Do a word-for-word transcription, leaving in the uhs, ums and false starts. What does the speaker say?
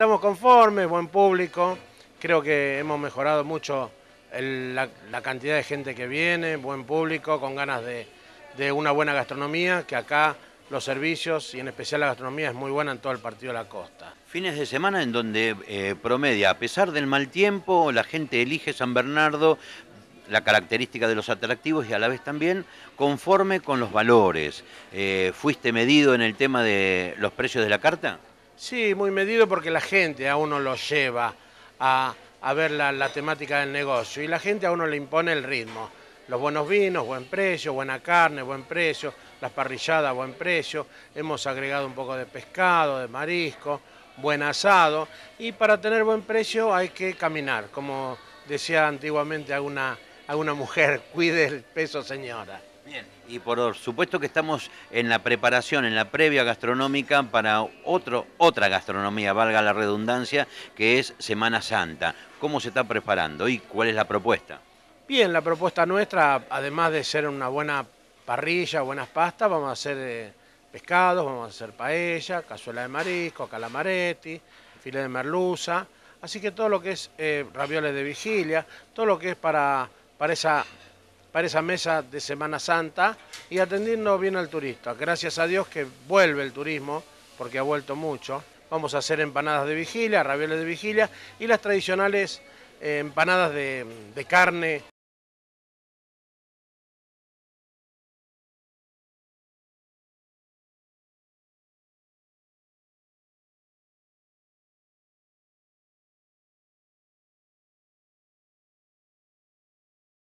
Estamos conformes, buen público, creo que hemos mejorado mucho el- la, la cantidad de gente que viene, buen público, con ganas de, de una buena gastronomía, que acá los servicios y en especial la gastronomía es muy buena en todo el partido de la costa. Fines de semana en donde eh, promedia, a pesar del mal tiempo, la gente elige San Bernardo, la característica de los atractivos y a la vez también conforme con los valores. Eh, ¿Fuiste medido en el tema de los precios de la carta? Sí, muy medido porque la gente a uno lo lleva a, a ver la, la temática del negocio y la gente a uno le impone el ritmo. Los buenos vinos, buen precio, buena carne, buen precio, las parrilladas, buen precio. Hemos agregado un poco de pescado, de marisco, buen asado y para tener buen precio hay que caminar. Como decía antiguamente alguna, alguna mujer, cuide el peso señora. Bien, y por supuesto que estamos en la preparación, en la previa gastronómica para otro, otra gastronomía, valga la redundancia, que es Semana Santa. ¿Cómo se está preparando y cuál es la propuesta? Bien, la propuesta nuestra, además de ser una buena parrilla, buenas pastas, vamos a hacer eh, pescados, vamos a hacer paella, cazuela de marisco, calamaretti, filé de merluza, así que todo lo que es eh, ravioles de vigilia, todo lo que es para, para, esa, para esa mesa de Semana Santa y atendiendo bien al turista. Gracias a Dios que vuelve el turismo, porque ha vuelto mucho. Vamos a hacer empanadas de vigilia, ravioles de vigilia y las tradicionales eh, empanadas de, de carne